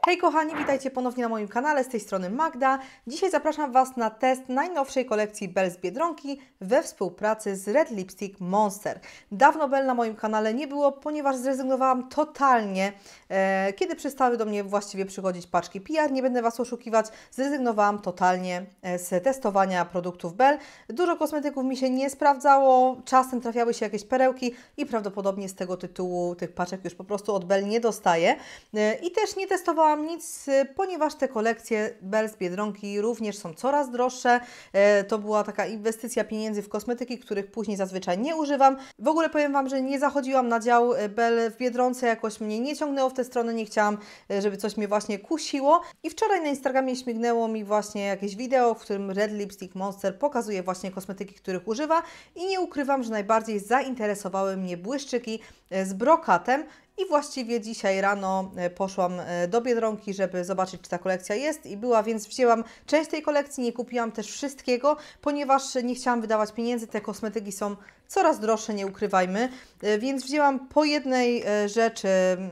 Hej kochani, witajcie ponownie na moim kanale, z tej strony Magda. Dzisiaj zapraszam Was na test najnowszej kolekcji Belle z Biedronki we współpracy z Red Lipstick Monster. Dawno Belle na moim kanale nie było, ponieważ zrezygnowałam totalnie, kiedy przestały do mnie właściwie przychodzić paczki PR. Nie będę Was oszukiwać, zrezygnowałam totalnie z testowania produktów Belle. Dużo kosmetyków mi się nie sprawdzało, czasem trafiały się jakieś perełki i prawdopodobnie z tego tytułu tych paczek już po prostu od Belle nie dostaję. I też nie testowałam nic, ponieważ te kolekcje Belle z Biedronki również są coraz droższe. To była taka inwestycja pieniędzy w kosmetyki, których później zazwyczaj nie używam. W ogóle powiem Wam, że nie zachodziłam na dział Belle w Biedronce, jakoś mnie nie ciągnęło w tę stronę, nie chciałam, żeby coś mnie właśnie kusiło. I wczoraj na Instagramie śmignęło mi właśnie jakieś wideo, w którym Red Lipstick Monster pokazuje właśnie kosmetyki, których używa i nie ukrywam, że najbardziej zainteresowały mnie błyszczyki z brokatem. I właściwie dzisiaj rano poszłam do Biedronki, żeby zobaczyć, czy ta kolekcja jest i była, więc wzięłam część tej kolekcji, nie kupiłam też wszystkiego, ponieważ nie chciałam wydawać pieniędzy, te kosmetyki są coraz droższe, nie ukrywajmy, więc wzięłam po jednej rzeczy,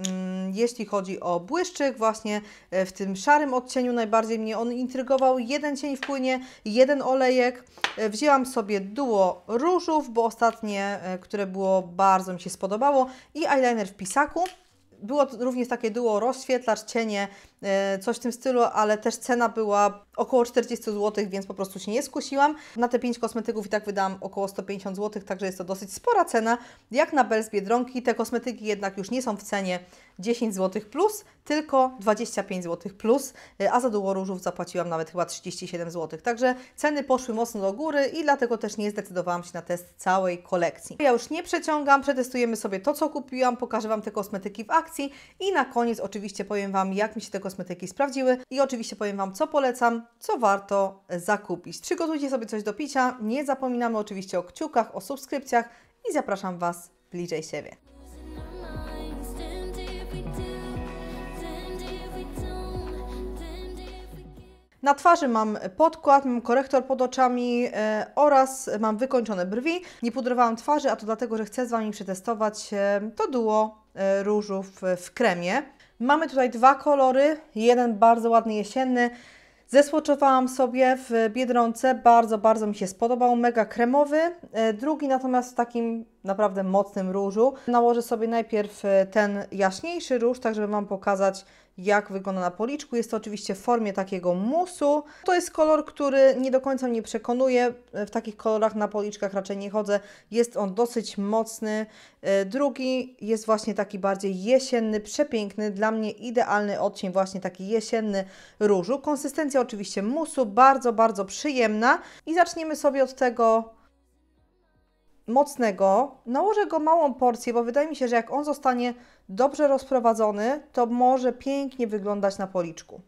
jeśli chodzi o błyszczyk, właśnie w tym szarym odcieniu najbardziej mnie on intrygował, jeden cień wpłynie, jeden olejek, wzięłam sobie duo różów, bo ostatnie, które było, bardzo mi się spodobało i eyeliner w pisaku. Było również takie duo rozświetlacz, cienie, coś w tym stylu, ale też cena była około 40 zł, więc po prostu się nie skusiłam. Na te 5 kosmetyków i tak wydałam około 150 zł, także jest to dosyć spora cena, jak na Belle z Biedronki. Te kosmetyki jednak już nie są w cenie 10 zł plus, tylko 25 zł plus, a za duo różów zapłaciłam nawet chyba 37 zł. Także ceny poszły mocno do góry i dlatego też nie zdecydowałam się na test całej kolekcji. Ja już nie przeciągam, przetestujemy sobie to, co kupiłam, pokażę Wam te kosmetyki w akcji i na koniec oczywiście powiem Wam, jak mi się te kosmetyki sprawdziły i oczywiście powiem Wam, co polecam, co warto zakupić. Przygotujcie sobie coś do picia, nie zapominamy oczywiście o kciukach, o subskrypcjach i zapraszam Was bliżej siebie. Na twarzy mam podkład, mam korektor pod oczami oraz mam wykończone brwi. Nie pudrowałam twarzy, a to dlatego, że chcę z Wami przetestować to duo różów w kremie. Mamy tutaj dwa kolory, jeden bardzo ładny jesienny. Zeswatchowałam sobie w Biedronce, bardzo mi się spodobał, mega kremowy. Drugi natomiast w takim naprawdę mocnym różu. Nałożę sobie najpierw ten jaśniejszy róż, tak żeby Wam pokazać, jak wygląda na policzku. Jest to oczywiście w formie takiego musu. To jest kolor, który nie do końca mnie przekonuje. W takich kolorach na policzkach raczej nie chodzę. Jest on dosyć mocny. Drugi jest właśnie taki bardziej jesienny, przepiękny. Dla mnie idealny odcień, właśnie taki jesienny różu. Konsystencja oczywiście musu, bardzo przyjemna. I zaczniemy sobie od tego mocnego. Nałożę go małą porcję, bo wydaje mi się, że jak on zostanie dobrze rozprowadzony, to może pięknie wyglądać na policzku.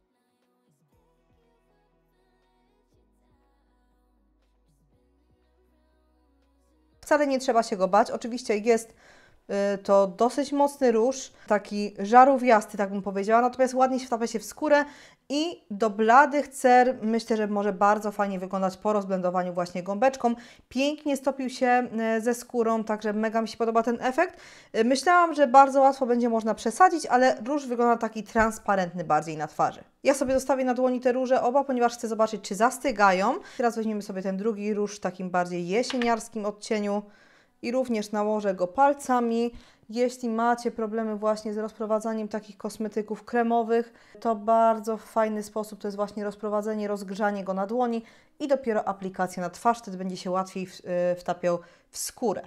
Wcale nie trzeba się go bać. Oczywiście jest to dosyć mocny róż, taki żarówiasty, tak bym powiedziała, natomiast ładnie się wtapia się w skórę i do bladych cer myślę, że może bardzo fajnie wyglądać po rozblendowaniu właśnie gąbeczką. Pięknie stopił się ze skórą, także mega mi się podoba ten efekt. Myślałam, że bardzo łatwo będzie można przesadzić, ale róż wygląda taki transparentny bardziej na twarzy. Ja sobie zostawię na dłoni te róże oba, ponieważ chcę zobaczyć, czy zastygają. Teraz weźmiemy sobie ten drugi róż w takim bardziej jesieniarskim odcieniu. I również nałożę go palcami. Jeśli macie problemy właśnie z rozprowadzaniem takich kosmetyków kremowych, to bardzo fajny sposób to jest właśnie rozprowadzenie, rozgrzanie go na dłoni i dopiero aplikacja na twarz, wtedy będzie się łatwiej wtapiał w skórę.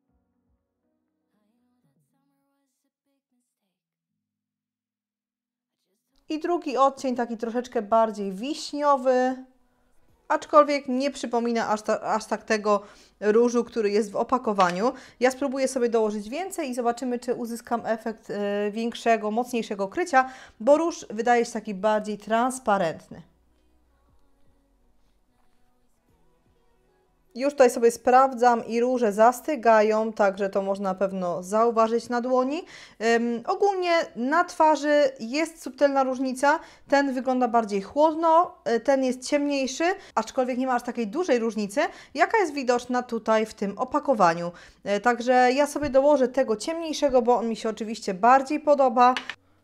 I drugi odcień, taki troszeczkę bardziej wiśniowy, aczkolwiek nie przypomina aż tak tego różu, który jest w opakowaniu. Ja spróbuję sobie dołożyć więcej i zobaczymy, czy uzyskam efekt większego, mocniejszego krycia, bo róż wydaje się taki bardziej transparentny. Już tutaj sobie sprawdzam i róże zastygają, także to można na pewno zauważyć na dłoni. Ogólnie na twarzy jest subtelna różnica. Ten wygląda bardziej chłodno, ten jest ciemniejszy, aczkolwiek nie ma aż takiej dużej różnicy, jaka jest widoczna tutaj w tym opakowaniu. Także ja sobie dołożę tego ciemniejszego, bo on mi się oczywiście bardziej podoba.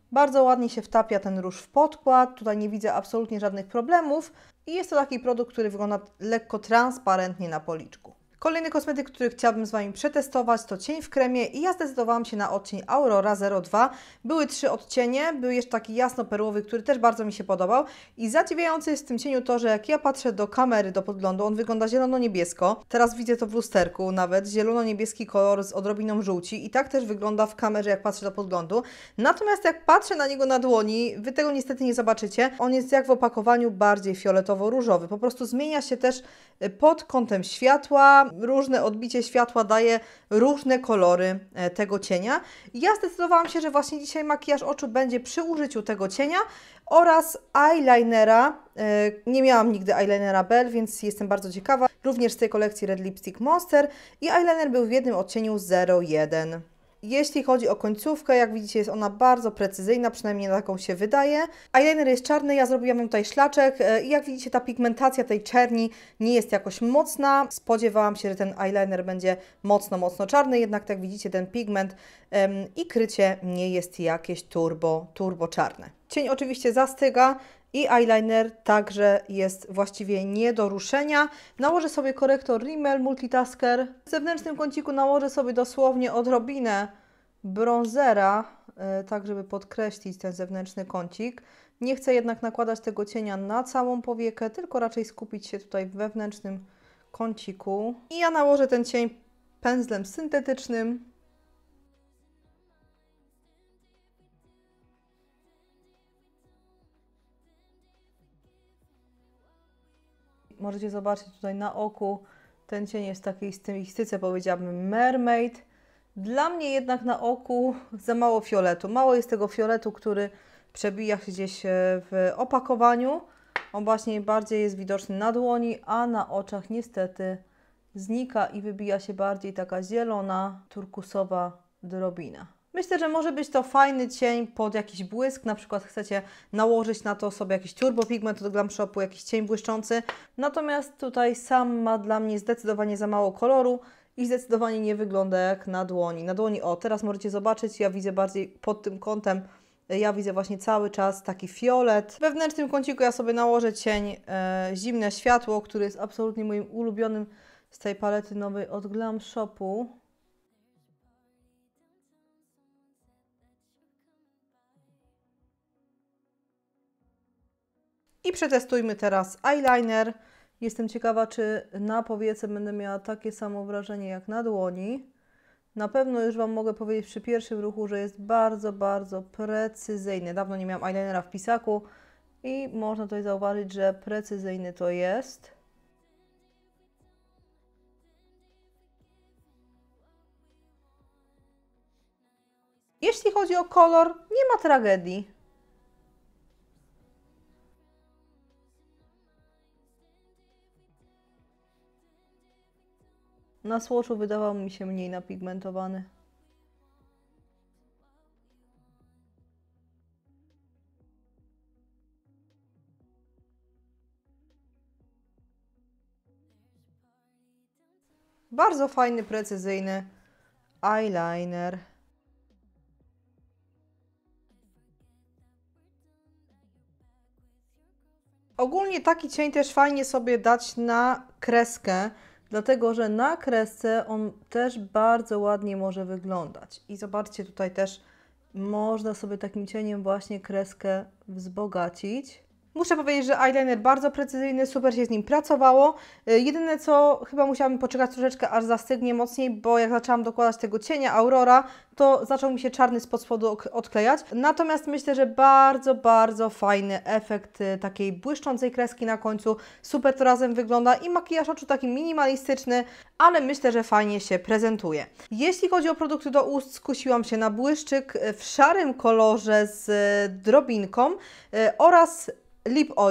Bardzo ładnie się wtapia ten róż w podkład, tutaj nie widzę absolutnie żadnych problemów i jest to taki produkt, który wygląda lekko transparentnie na policzku. Kolejny kosmetyk, który chciałabym z Wami przetestować, to cień w kremie i ja zdecydowałam się na odcień Aurora 02. Były 3 odcienie, był jeszcze taki jasno-perłowy, który też bardzo mi się podobał i zadziwiające jest w tym cieniu to, że jak ja patrzę do kamery, do podglądu, on wygląda zielono-niebiesko. Teraz widzę to w lusterku nawet, zielono-niebieski kolor z odrobiną żółci i tak też wygląda w kamerze, jak patrzę do podglądu. Natomiast jak patrzę na niego na dłoni, Wy tego niestety nie zobaczycie, on jest jak w opakowaniu bardziej fioletowo-różowy. Po prostu zmienia się też pod kątem światła, różne odbicie światła daje różne kolory tego cienia. Ja zdecydowałam się, że właśnie dzisiaj makijaż oczu będzie przy użyciu tego cienia oraz eyelinera. Nie miałam nigdy eyelinera Belle, więc jestem bardzo ciekawa. Również z tej kolekcji Red Lipstick Monster i eyeliner był w jednym odcieniu 01. Jeśli chodzi o końcówkę, jak widzicie, jest ona bardzo precyzyjna, przynajmniej na taką się wydaje. Eyeliner jest czarny, ja zrobiłam tutaj szlaczek i jak widzicie, ta pigmentacja tej czerni nie jest jakoś mocna. Spodziewałam się, że ten eyeliner będzie mocno czarny, jednak jak widzicie, ten pigment i krycie nie jest jakieś turbo czarne. Cień oczywiście zastyga i eyeliner także jest właściwie nie do ruszenia. Nałożę sobie korektor Rimmel Multitasker. W zewnętrznym kąciku nałożę sobie dosłownie odrobinę bronzera, tak żeby podkreślić ten zewnętrzny kącik. Nie chcę jednak nakładać tego cienia na całą powiekę, tylko raczej skupić się tutaj w wewnętrznym kąciku. I ja nałożę ten cień pędzlem syntetycznym. Możecie zobaczyć tutaj na oku, ten cień jest w takiej stylistyce, powiedziałabym, mermaid. Dla mnie jednak na oku za mało fioletu. Mało jest tego fioletu, który przebija się gdzieś w opakowaniu. On właśnie bardziej jest widoczny na dłoni, a na oczach niestety znika i wybija się bardziej taka zielona, turkusowa drobina. Myślę, że może być to fajny cień pod jakiś błysk, na przykład chcecie nałożyć na to sobie jakiś turbo pigment od Glam Shopu, jakiś cień błyszczący. Natomiast tutaj sam ma dla mnie zdecydowanie za mało koloru i zdecydowanie nie wygląda jak na dłoni. Na dłoni, o, teraz możecie zobaczyć, ja widzę bardziej pod tym kątem, ja widzę właśnie cały czas taki fiolet. W wewnętrznym kąciku ja sobie nałożę cień Zimne Światło, który jest absolutnie moim ulubionym z tej palety nowej od Glam Shopu. I przetestujmy teraz eyeliner. Jestem ciekawa, czy na powiece będę miała takie samo wrażenie jak na dłoni. Na pewno już Wam mogę powiedzieć przy pierwszym ruchu, że jest bardzo precyzyjny. Dawno nie miałam eyelinera w pisaku i można tutaj zauważyć, że precyzyjny to jest. Jeśli chodzi o kolor, nie ma tragedii. Na swatchu wydawał mi się mniej napigmentowany. Bardzo fajny, precyzyjny eyeliner. Ogólnie taki cień też fajnie sobie dać na kreskę, dlatego że na kresce on też bardzo ładnie może wyglądać. I zobaczcie, tutaj też można sobie takim cieniem właśnie kreskę wzbogacić. Muszę powiedzieć, że eyeliner bardzo precyzyjny, super się z nim pracowało. Jedyne co, chyba musiałam poczekać troszeczkę, aż zastygnie mocniej, bo jak zaczęłam dokładać tego cienia Aurora, to zaczął mi się czarny spod spodu odklejać. Natomiast myślę, że bardzo fajny efekt takiej błyszczącej kreski na końcu. Super to razem wygląda i makijaż oczu taki minimalistyczny, ale myślę, że fajnie się prezentuje. Jeśli chodzi o produkty do ust, skusiłam się na błyszczyk w szarym kolorze z drobinką oraz Lip Oil.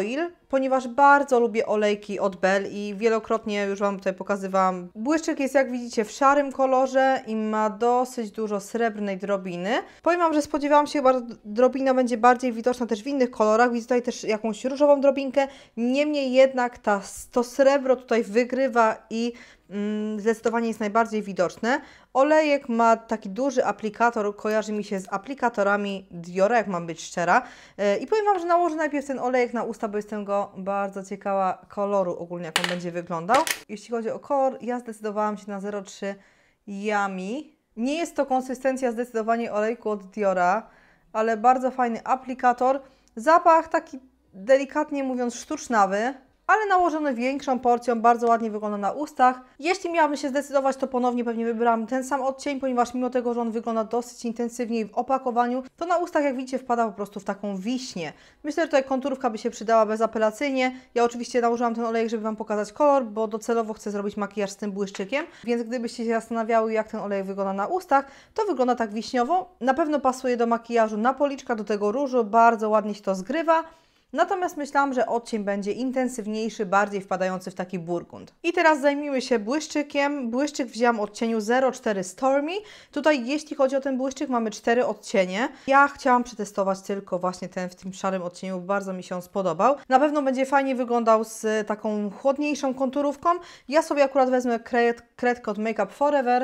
ponieważ bardzo lubię olejki od Bell i wielokrotnie już Wam tutaj pokazywałam. Błyszczyk jest, jak widzicie, w szarym kolorze i ma dosyć dużo srebrnej drobiny. Powiem Wam, że spodziewałam się, że drobina będzie bardziej widoczna też w innych kolorach. Widzę tutaj też jakąś różową drobinkę, niemniej jednak to srebro tutaj wygrywa i zdecydowanie jest najbardziej widoczne. Olejek ma taki duży aplikator, kojarzy mi się z aplikatorami Diora, jak mam być szczera. I powiem Wam, że nałożę najpierw ten olejek na usta, bo jestem go bardzo ciekawa koloru ogólnie, jak on będzie wyglądał. Jeśli chodzi o kolor, ja zdecydowałam się na 03 Yummy. Nie jest to konsystencja zdecydowanie olejku od Diora, ale bardzo fajny aplikator. Zapach taki delikatnie mówiąc sztucznawy, ale nałożony większą porcją, bardzo ładnie wygląda na ustach. Jeśli miałabym się zdecydować, to ponownie pewnie wybrałam ten sam odcień, ponieważ mimo tego, że on wygląda dosyć intensywnie w opakowaniu, to na ustach, jak widzicie, wpada po prostu w taką wiśnię. Myślę, że tutaj konturówka by się przydała bezapelacyjnie. Ja oczywiście nałożyłam ten olejek, żeby Wam pokazać kolor, bo docelowo chcę zrobić makijaż z tym błyszczykiem, więc gdybyście się zastanawiały, jak ten olejek wygląda na ustach, to wygląda tak wiśniowo. Na pewno pasuje do makijażu na policzkach, do tego różu, bardzo ładnie się to zgrywa. Natomiast myślałam, że odcień będzie intensywniejszy, bardziej wpadający w taki burgund. I teraz zajmijmy się błyszczykiem. Błyszczyk wzięłam w odcieniu 04 Stormy. Tutaj jeśli chodzi o ten błyszczyk, mamy 4 odcienie. Ja chciałam przetestować tylko właśnie ten w tym szarym odcieniu, bardzo mi się on spodobał. Na pewno będzie fajnie wyglądał z taką chłodniejszą konturówką. Ja sobie akurat wezmę kredkę od Make Up For Ever.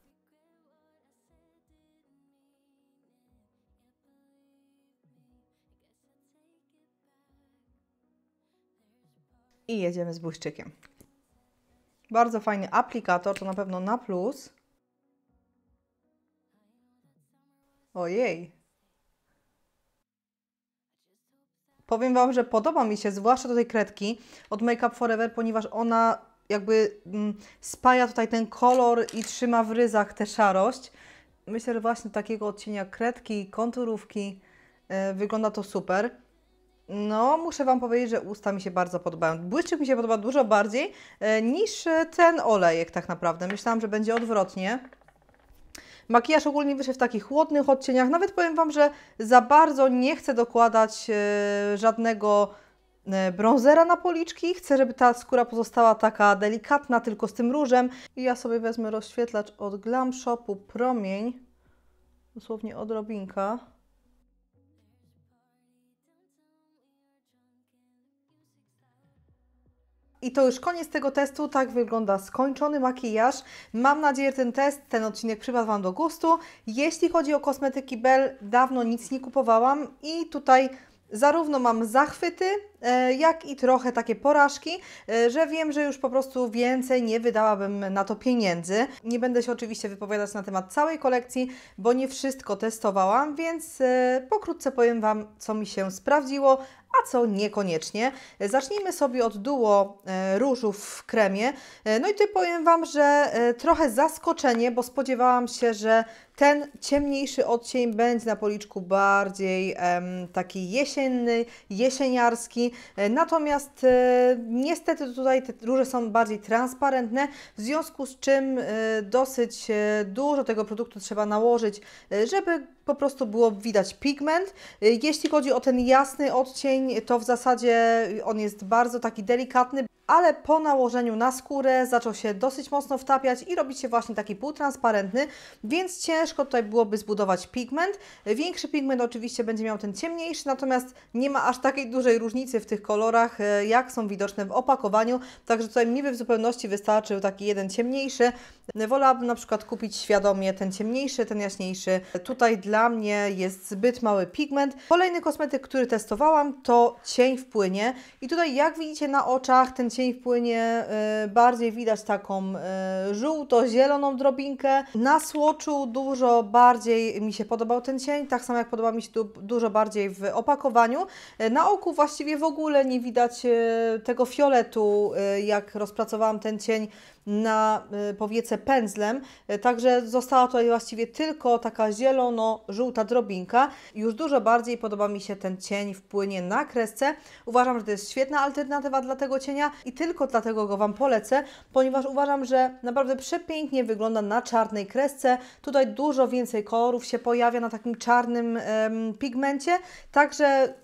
I jedziemy z błyszczykiem. Bardzo fajny aplikator, to na pewno na plus. Ojej. Powiem Wam, że podoba mi się, zwłaszcza do tej kredki od Make Up For Ever, ponieważ ona jakby spaja tutaj ten kolor i trzyma w ryzach tę szarość. Myślę, że właśnie do takiego odcienia kredki, konturówki wygląda to super. No, muszę Wam powiedzieć, że usta mi się bardzo podobają. Błyszczyk mi się podoba dużo bardziej niż ten olejek tak naprawdę. Myślałam, że będzie odwrotnie. Makijaż ogólnie wyszedł w takich chłodnych odcieniach. Nawet powiem Wam, że za bardzo nie chcę dokładać żadnego bronzera na policzki. Chcę, żeby ta skóra pozostała taka delikatna, tylko z tym różem. I ja sobie wezmę rozświetlacz od Glam Shopu Promień. Dosłownie odrobinka. I to już koniec tego testu, tak wygląda skończony makijaż. Mam nadzieję, że ten odcinek przypadł Wam do gustu. Jeśli chodzi o kosmetyki Bell, dawno nic nie kupowałam i tutaj zarówno mam zachwyty, jak i trochę takie porażki, że wiem, że już po prostu więcej nie wydałabym na to pieniędzy. Nie będę się oczywiście wypowiadać na temat całej kolekcji, bo nie wszystko testowałam, więc pokrótce powiem Wam, co mi się sprawdziło, a co niekoniecznie. Zacznijmy sobie od duo różów w kremie. No i tutaj powiem Wam, że trochę zaskoczenie, bo spodziewałam się, że ten ciemniejszy odcień będzie na policzku bardziej taki jesienny, jesieniarski. Natomiast niestety tutaj te róże są bardziej transparentne, w związku z czym dosyć dużo tego produktu trzeba nałożyć, żeby po prostu było widać pigment. Jeśli chodzi o ten jasny odcień, to w zasadzie on jest bardzo taki delikatny, ale po nałożeniu na skórę zaczął się dosyć mocno wtapiać i robić się właśnie taki półtransparentny, więc ciężko tutaj byłoby zbudować pigment. Większy pigment oczywiście będzie miał ten ciemniejszy, natomiast nie ma aż takiej dużej różnicy w tych kolorach, jak są widoczne w opakowaniu, także tutaj mi by w zupełności wystarczył taki jeden ciemniejszy. Wolałabym na przykład kupić świadomie ten ciemniejszy, ten jaśniejszy. Tutaj dla mnie jest zbyt mały pigment. Kolejny kosmetyk, który testowałam, to cień w płynie i tutaj jak widzicie na oczach ten cień w płynie bardziej widać taką żółto-zieloną drobinkę. Na swatchu dużo bardziej mi się podobał ten cień, tak samo jak podoba mi się dużo bardziej w opakowaniu. Na oku właściwie w ogóle nie widać tego fioletu, jak rozpracowałam ten cień na powiece pędzlem, także została tutaj właściwie tylko taka zielono-żółta drobinka. Już dużo bardziej podoba mi się ten cień w płynie na kresce. Uważam, że to jest świetna alternatywa dla tego cienia i tylko dlatego go Wam polecę, ponieważ uważam, że naprawdę przepięknie wygląda na czarnej kresce. Tutaj dużo więcej kolorów się pojawia na takim czarnym pigmencie, także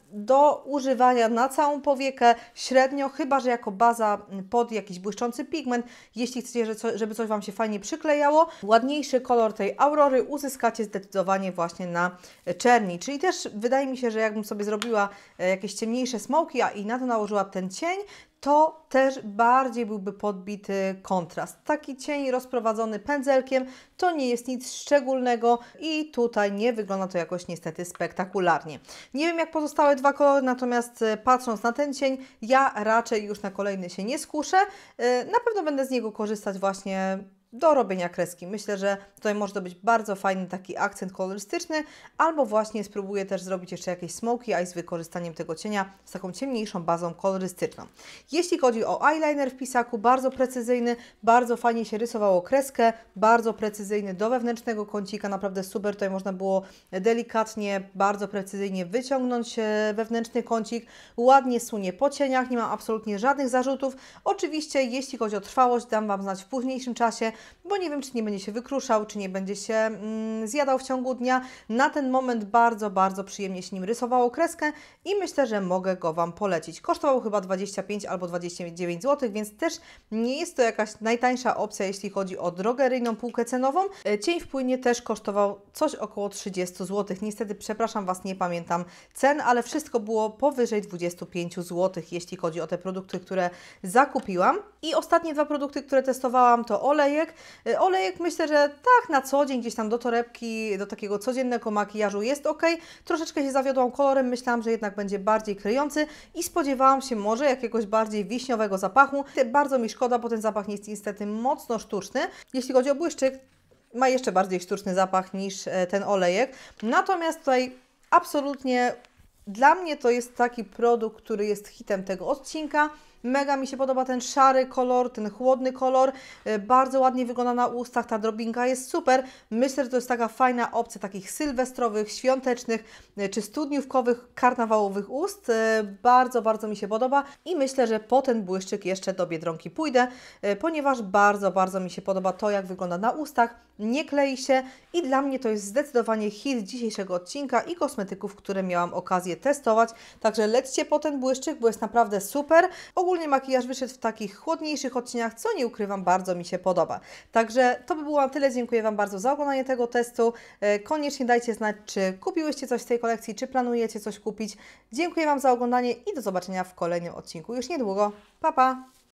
do używania na całą powiekę średnio, chyba że jako baza pod jakiś błyszczący pigment. Jeśli chcecie, żeby coś Wam się fajnie przyklejało, ładniejszy kolor tej Aurory uzyskacie zdecydowanie właśnie na czerni. Czyli też wydaje mi się, że jakbym sobie zrobiła jakieś ciemniejsze smoki, a i na to nałożyła ten cień, to też bardziej byłby podbity kontrast. Taki cień rozprowadzony pędzelkiem to nie jest nic szczególnego i tutaj nie wygląda to jakoś niestety spektakularnie. Nie wiem jak pozostałe dwa kolory, natomiast patrząc na ten cień, ja raczej już na kolejny się nie skuszę. Na pewno będę z niego korzystać właśnie do robienia kreski. Myślę, że tutaj może to być bardzo fajny taki akcent kolorystyczny, albo właśnie spróbuję też zrobić jeszcze jakieś smoky eye z wykorzystaniem tego cienia z taką ciemniejszą bazą kolorystyczną. Jeśli chodzi o eyeliner w pisaku, bardzo precyzyjny, bardzo fajnie się rysowało kreskę, bardzo precyzyjny do wewnętrznego kącika, naprawdę super, tutaj można było delikatnie, bardzo precyzyjnie wyciągnąć wewnętrzny kącik, ładnie sunie po cieniach, nie mam absolutnie żadnych zarzutów. Oczywiście, jeśli chodzi o trwałość, dam Wam znać w późniejszym czasie, bo nie wiem, czy nie będzie się wykruszał, czy nie będzie się zjadał w ciągu dnia. Na ten moment bardzo, bardzo przyjemnie się nim rysowało kreskę i myślę, że mogę go Wam polecić. Kosztował chyba 25 albo 29 zł, więc też nie jest to jakaś najtańsza opcja, jeśli chodzi o drogeryjną półkę cenową. Cień w płynie też kosztował coś około 30 zł. Niestety, przepraszam Was, nie pamiętam cen, ale wszystko było powyżej 25 zł, jeśli chodzi o te produkty, które zakupiłam. I ostatnie dwa produkty, które testowałam, to olejek. Olejek myślę, że tak na co dzień, gdzieś tam do torebki, do takiego codziennego makijażu jest ok. Troszeczkę się zawiodłam kolorem, myślałam, że jednak będzie bardziej klejący i spodziewałam się może jakiegoś bardziej wiśniowego zapachu. Bardzo mi szkoda, bo ten zapach jest niestety mocno sztuczny. Jeśli chodzi o błyszczyk, ma jeszcze bardziej sztuczny zapach niż ten olejek. Natomiast tutaj absolutnie dla mnie to jest taki produkt, który jest hitem tego odcinka. Mega mi się podoba ten szary kolor, ten chłodny kolor, bardzo ładnie wygląda na ustach, ta drobinka jest super. Myślę, że to jest taka fajna opcja takich sylwestrowych, świątecznych czy studniówkowych, karnawałowych ust. Bardzo, bardzo mi się podoba i myślę, że po ten błyszczyk jeszcze do Biedronki pójdę, ponieważ bardzo, bardzo mi się podoba to, jak wygląda na ustach, nie klei się i dla mnie to jest zdecydowanie hit dzisiejszego odcinka i kosmetyków, które miałam okazję testować. Także lećcie po ten błyszczyk, bo jest naprawdę super. Ogólnie makijaż wyszedł w takich chłodniejszych odcieniach, co nie ukrywam, bardzo mi się podoba. Także to by było na tyle. Dziękuję Wam bardzo za oglądanie tego testu. Koniecznie dajcie znać, czy kupiłyście coś z tej kolekcji, czy planujecie coś kupić. Dziękuję Wam za oglądanie i do zobaczenia w kolejnym odcinku już niedługo. Pa, pa!